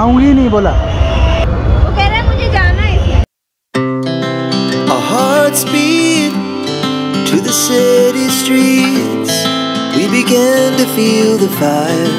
जाऊंगी नहीं बोला। वो कह रहा है मुझे जाना है इसलिए। Our hearts beat to the city streets. We began to feel the fire.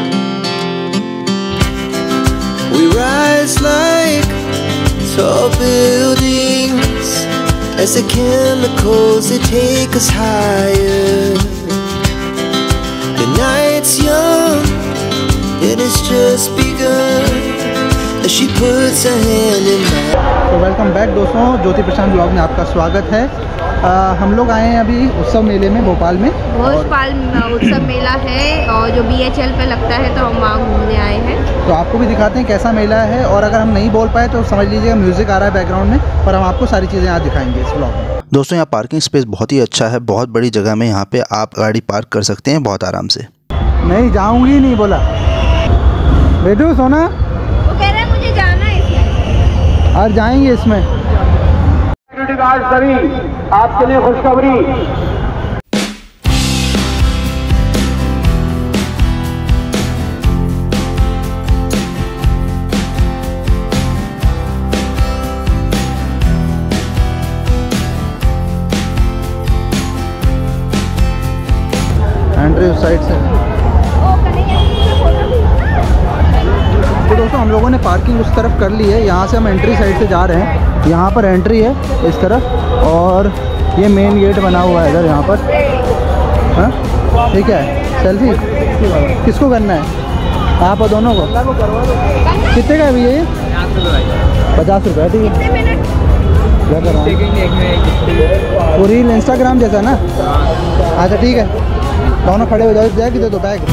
We rise like tall buildings as the chemicals they take us higher. The night's young and it's just begun as she puts her hand in mine. तो welcome back दोस्तों, ज्योति प्रशांत blog में आपका स्वागत है। हम लोग आए हैं अभी उत्सव मेले में भोपाल में। भोपाल उत्सव मेला है और जो BHL पे लगता है, तो हम वहाँ घूमने आए हैं। तो आपको भी दिखाते हैं कैसा मेला है, और अगर हम नहीं बोल पाए तो समझ लीजिएगा म्यूज़िक आ रहा है बैकग्राउंड में, पर हम आपको सारी चीज़ें आज दिखाएंगे इस ब्लॉग में। दोस्तों यहाँ पार्किंग स्पेस बहुत ही अच्छा है, बहुत बड़ी जगह में यहाँ पे आप गाड़ी पार्क कर सकते हैं बहुत आराम से। नहीं जाऊंगी नहीं बोला। बेटू सोना, वो कह रहा है मुझे जाना है इसलिए। और जाएंगे इसमें। सिक्योरिटी गार्ड सभी, आपके लिए खुशखबरी। एंट्री उस साइड से। तो दोस्तों हम लोगों ने पार्किंग उस तरफ कर ली है, यहाँ से हम एंट्री साइड से जा रहे हैं। यहाँ पर एंट्री है इस तरफ, और ये मेन गेट बना हुआ है इधर यहाँ पर। हाँ ठीक है। सेल्फी किसको करना है? आप और दोनों को? कितने का है भैया ये? 50 रुपये। ठीक है, क्या कर रहा है? वो रील इंस्टाग्राम जैसा ना? अच्छा ठीक है, दोनों खड़े हो जाओ, बैग दे दो बैग।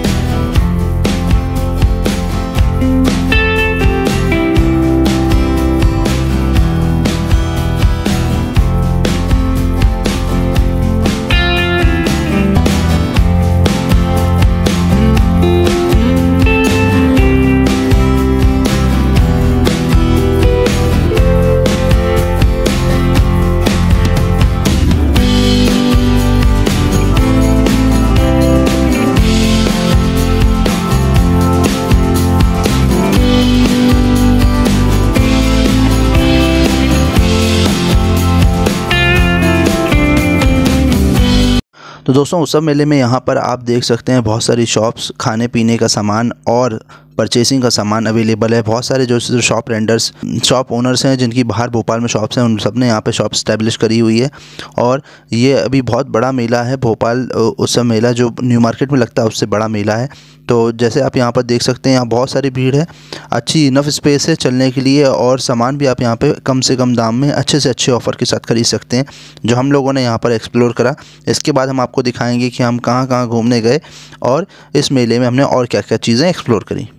तो दोस्तों उत्सव मेले में यहाँ पर आप देख सकते हैं बहुत सारी शॉप्स, खाने पीने का सामान और परचेसिंग का सामान अवेलेबल है। बहुत सारे जो शॉप रेंडर्स, शॉप ओनर्स हैं जिनकी बाहर भोपाल में शॉप्स हैं, उन सब ने यहाँ पे शॉप स्टैब्लिश करी हुई है। और ये अभी बहुत बड़ा मेला है, भोपाल उत्सव मेला जो न्यू मार्केट में लगता है उससे बड़ा मेला है। तो जैसे आप यहाँ पर देख सकते हैं, यहाँ बहुत सारी भीड़ है, अच्छी इनफ स्पेस है चलने के लिए, और सामान भी आप यहाँ पे कम से कम दाम में अच्छे से अच्छे ऑफ़र के साथ खरीद सकते हैं, जो हम लोगों ने यहाँ पर एक्सप्लोर करा। इसके बाद हम आपको दिखाएंगे कि हम कहाँ कहाँ घूमने गए और इस मेले में हमने और क्या क्या चीज़ें एक्सप्लोर करी।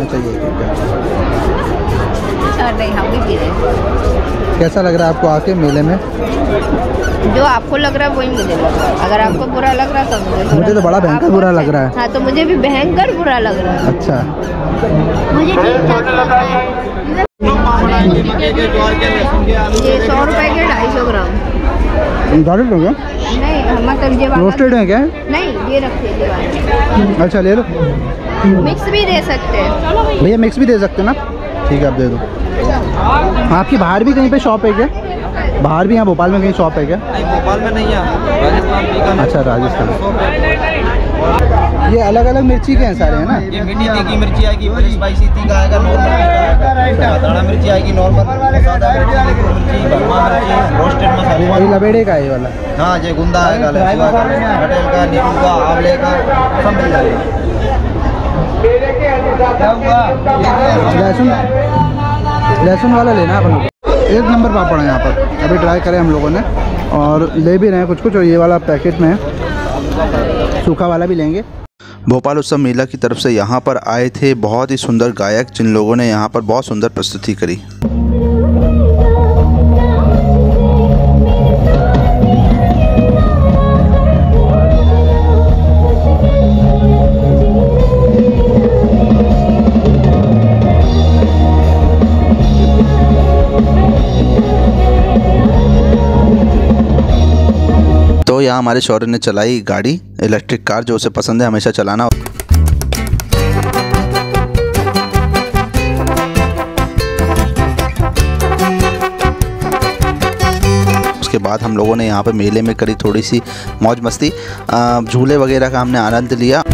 कैसा लग रहा है आपको आके मेले में? जो आपको लग रहा है वही मुझे लग रहा है। अगर आपको बुरा लग रहा है तो मुझे तो बड़ा भयंकर बुरा लग रहा है। हाँ तो मुझे भी भयंकर बुरा लग रहा है। अच्छा, मुझे ठीक ठाक लग रहा है। ये 100 रुपए के 250 ग्राम। गाड़ी लोगे? नहीं, मतलब ये रोस्टेड है क्या? नहीं, ये रखिए। अच्छा ले लो। मिक्स भी दे सकते हैं भैया, मिक्स भी दे सकते हैं ना? ठीक है, आप दे दो। आपकी बाहर भी कहीं पे शॉप है क्या? बाहर भी यहाँ भोपाल में कहीं शॉप है क्या? नहीं, भोपाल में नहीं है, राजस्थान। अच्छा राजस्थान। ये अलग अलग मिर्ची के हैं सारे, है ना? ये मीठी तीखी मिर्ची आएगी, स्पाइसी तीखा आएगा, नॉर्मल तीखा आएगा, दाना मिर्ची आएगी, नॉर्मल सादा मिर्ची, भरमा मिर्ची, रोस्टेड मसाला। ये लबेड़े का है ये वाला? हाँ, ये गुंदा आएगा, कटहल का, नींबू का, आंवले का, सब मिल जाएगा। लहसुन वाला लेना अपन लोग। एक नंबर पापड़ है यहाँ पर, अभी ट्राई करें हम लोगों ने, और ले भी रहे हैं कुछ कुछ, और ये वाला पैकेट में है, सूखा वाला भी लेंगे। भोपाल उत्सव मेला की तरफ से यहाँ पर आए थे बहुत ही सुंदर गायक, जिन लोगों ने यहाँ पर बहुत सुंदर प्रस्तुति करी। तो यहाँ हमारे शौर्य ने चलाई गाड़ी, इलेक्ट्रिक कार, जो उसे पसंद है हमेशा चलाना। बाद हम लोगों ने यहाँ पर मेले में करी थोड़ी सी मौज मस्ती, झूले वगैरह का हमने आनंद लिया।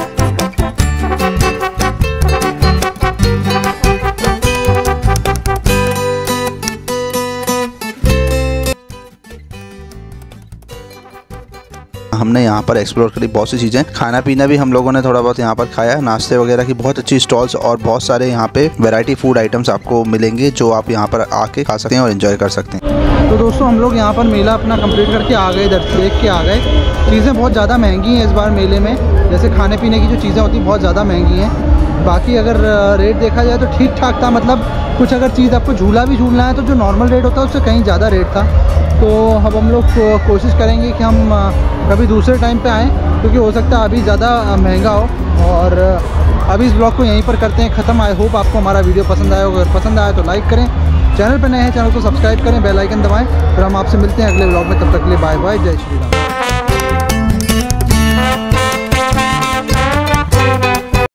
हमने यहाँ पर एक्सप्लोर करी बहुत सी चीज़ें, खाना पीना भी हम लोगों ने थोड़ा बहुत यहाँ पर खाया, नाश्ते वगैरह की बहुत अच्छी स्टॉल्स और बहुत सारे यहाँ पे वैरायटी फूड आइटम्स आपको मिलेंगे जो आप यहाँ पर आके खा सकते हैं और एंजॉय कर सकते हैं। तो दोस्तों हम लोग यहाँ पर मेला अपना कंप्लीट करके आ गए, इधर देख के आ गए। चीज़ें बहुत ज़्यादा महंगी हैं इस बार मेले में, जैसे खाने पीने की जो चीज़ें होती हैं बहुत ज़्यादा महंगी हैं। बाकी अगर रेट देखा जाए तो ठीक ठाक था, मतलब कुछ अगर चीज़ आपको झूला भी झूलना है तो जो नॉर्मल रेट होता है उससे कहीं ज़्यादा रेट था। तो अब हम लोग कोशिश करेंगे कि हम कभी दूसरे टाइम पे आएँ, क्योंकि हो सकता है अभी ज़्यादा महंगा हो। और अभी इस ब्लॉग को यहीं पर करते हैं ख़त्म। आई होप आपको हमारा वीडियो पसंद आया होगा, अगर पसंद आया तो लाइक करें, चैनल पर नए हैं चैनल को सब्सक्राइब करें, बेल आइकन दबाएं। फिर हम आपसे मिलते हैं अगले ब्लॉग में, तब तक के लिए बाय बाय, जय श्री राम।